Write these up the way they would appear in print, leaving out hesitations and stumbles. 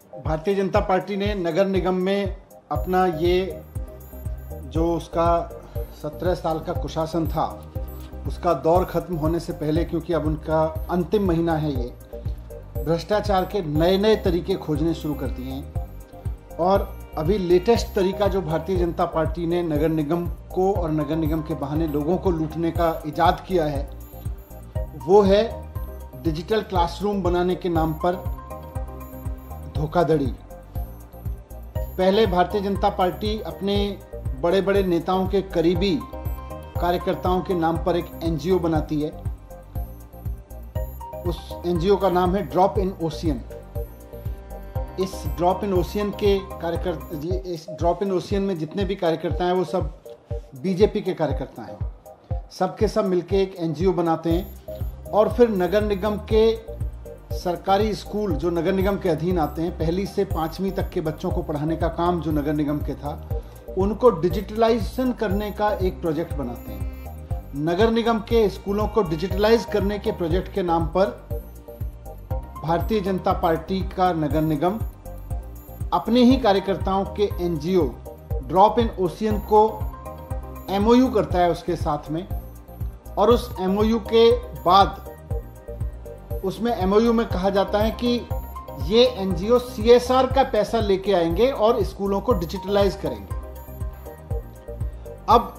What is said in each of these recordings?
Bharatiya Janata party ने नगर निगम में अपना ये जो उसका 17 साल का कुशासन था उसका दौर खत्म होने से पहले, क्योंकि अब उनका अंतिम महीना है, ये भ्रष्टाचार के नए नए तरीके खोजने शुरू कर दिए हैं। और अभी लेटेस्ट तरीका जो भारतीय जनता पार्टी ने नगर निगम को और नगर निगम के बहाने लोगों को लूटने का इजाद किया है वो है डिजिटल क्लासरूम बनाने के नाम पर धोखाधड़ी। पहले भारतीय जनता पार्टी अपने बड़े बड़े नेताओं के करीबी कार्यकर्ताओं के नाम पर एक एनजीओ बनाती है। उस एनजीओ का नाम है ड्रॉप इन ओशियन। इस ड्रॉप इन ओशियन में जितने भी कार्यकर्ता हैं वो सब बीजेपी के कार्यकर्ता हैं। सबके सब मिलके एक एनजीओ बनाते हैं और फिर नगर निगम के सरकारी स्कूल जो नगर निगम के अधीन आते हैं, पहली से 5वीं तक के बच्चों को पढ़ाने का काम जो नगर निगम के था, उनको डिजिटलाइजेशन करने का एक प्रोजेक्ट बनाते हैं। नगर निगम के स्कूलों को डिजिटलाइज करने के प्रोजेक्ट के नाम पर भारतीय जनता पार्टी का नगर निगम अपने ही कार्यकर्ताओं के एनजीओ ड्रॉप इन ओशियन को एमओयू करता है उसके साथ में। और उस एमओयू के बाद उसमें एमओयू में कहा जाता है कि ये एनजीओ सीएसआर का पैसा लेके आएंगे और स्कूलों को डिजिटलाइज करेंगे। अब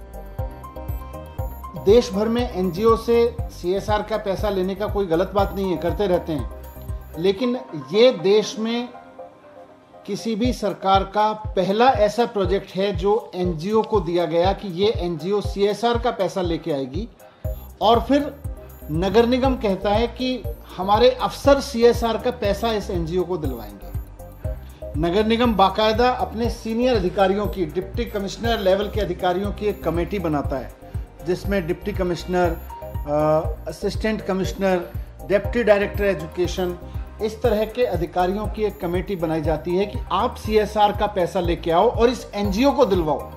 देश भर में एनजीओ से सीएसआर का पैसा लेने का कोई गलत बात नहीं है, करते रहते हैं, लेकिन ये देश में किसी भी सरकार का पहला ऐसा प्रोजेक्ट है जो एनजीओ को दिया गया कि ये एनजीओ सीएसआर का पैसा लेके आएगी और फिर नगर निगम कहता है कि हमारे अफसर सीएसआर का पैसा इस एनजीओ को दिलवाएंगे। नगर निगम बाकायदा अपने सीनियर अधिकारियों की, डिप्टी कमिश्नर लेवल के अधिकारियों की एक कमेटी बनाता है जिसमें deputy commissioner, assistant commissioner, deputy director education, इस तरह के अधिकारियों की एक कमेटी बनाई जाती है कि आप सीएसआर का पैसा लेके आओ और इस एनजीओ को दिलवाओ।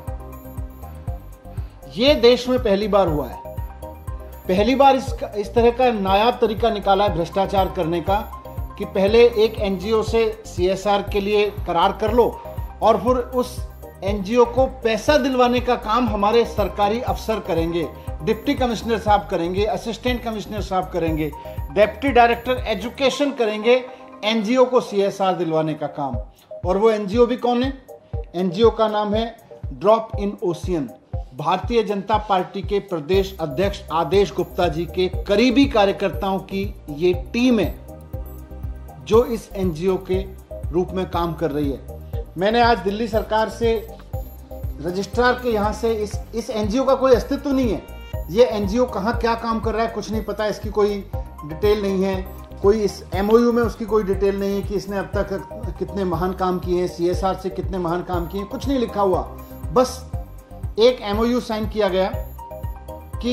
ये देश में पहली बार हुआ है। पहली बार इस तरह का नायाब तरीका निकाला है भ्रष्टाचार करने का कि पहले एक एनजीओ से सीएसआर के लिए करार कर लो और फिर उस एनजीओ को पैसा दिलवाने का काम हमारे सरकारी अफसर करेंगे, डिप्टी कमिश्नर साहब करेंगे, असिस्टेंट कमिश्नर साहब करेंगे, डिप्टी डायरेक्टर एजुकेशन करेंगे एनजीओ को सीएसआर दिलवाने का काम। और वो एनजीओ भी कौन है? एनजीओ का नाम है drop in ocean. Bharatiya Janata party के प्रदेश अध्यक्ष आदेश गुप्ता जी के करीबी कार्यकर्ताओं की ये टीम है जो इस एनजीओ के रूप में काम कर रही है। मैंने आज दिल्ली सरकार से, रजिस्ट्रार के यहाँ से, इस एनजीओ का कोई अस्तित्व नहीं है, ये एनजीओ कहाँ क्या काम कर रहा है कुछ नहीं पता, इसकी कोई डिटेल नहीं है, कोई इस एमओयू में उसकी कोई डिटेल नहीं है कि इसने अब तक कितने महान काम किए हैं, सीएसआर से कितने महान काम किए हैं, कुछ नहीं लिखा हुआ। बस एक एमओयू साइन किया गया कि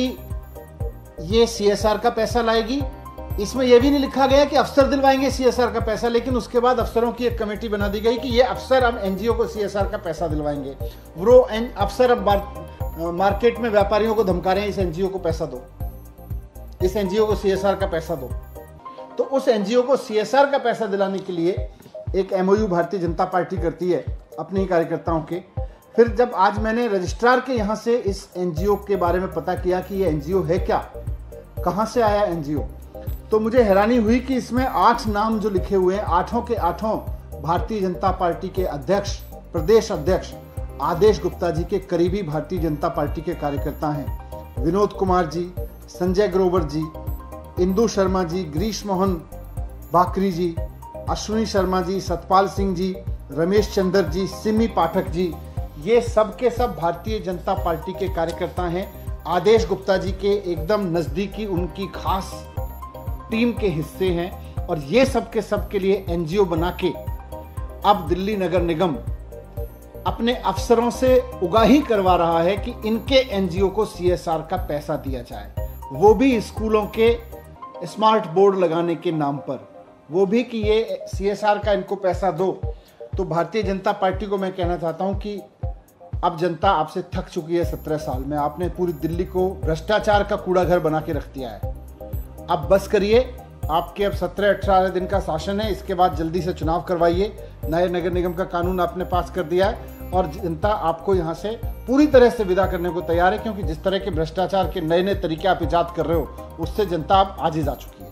ये सीएसआर का पैसा लाएगी। इसमें यह भी नहीं लिखा गया कि अफसर दिलवाएंगे सीएसआर का पैसा, लेकिन उसके बाद अफसरों की एक कमेटी बना दी गई कि ये अफसर अब एनजीओ को सीएसआर का पैसा दिलवाएंगे। वो अफसर अब मार्केट में व्यापारियों को धमका रहे हैं, इस एनजीओ को पैसा दो, इस एनजीओ को सीएसआर का पैसा दो। तो उस एनजीओ को सीएसआर का पैसा दिलाने के लिए एक एमओयू भारतीय जनता पार्टी करती है अपने ही कार्यकर्ताओं के। फिर जब आज मैंने रजिस्ट्रार के यहाँ से इस एनजीओ के बारे में पता किया कि ये एनजीओ है क्या, कहाँ से आया एनजीओ, तो मुझे हैरानी हुई कि इसमें 8 नाम जो लिखे हुए हैं, 8 के 8 भारतीय जनता पार्टी के अध्यक्ष, प्रदेश अध्यक्ष आदेश गुप्ता जी के करीबी भारतीय जनता पार्टी के कार्यकर्ता हैं। विनोद कुमार जी, संजय ग्रोवर जी, इंदु शर्मा जी, ग्रीश मोहन बाकरी जी, अश्विनी शर्मा जी, सतपाल सिंह जी, रमेश चंद्र जी, सिमी पाठक जी, ये सब के सब भारतीय जनता पार्टी के कार्यकर्ता हैं। आदेश गुप्ता जी के एकदम नज़दीकी, उनकी खास टीम के हिस्से हैं और ये सब के सब के लिए एनजीओ बना के अब दिल्ली नगर निगम अपने अफसरों से उगाही करवा रहा है कि इनके एनजीओ को सीएसआर का पैसा दिया जाए, वो भी स्कूलों के स्मार्ट बोर्ड लगाने के नाम पर, वो भी कि ये सीएसआर का इनको पैसा दो। तो भारतीय जनता पार्टी को मैं कहना चाहता हूं कि अब जनता आपसे थक चुकी है। 17 साल में आपने पूरी दिल्ली को भ्रष्टाचार का कूड़ा घर बना के रख दिया है। अब बस करिए, आपके अब 17-18 दिन का शासन है, इसके बाद जल्दी से चुनाव करवाइए। नए नगर निगम का कानून आपने पास कर दिया है और जनता आपको यहाँ से पूरी तरह से विदा करने को तैयार है, क्योंकि जिस तरह के भ्रष्टाचार के नए नए तरीके आप इजाद कर रहे हो उससे जनता अब आजिज आ चुकी है।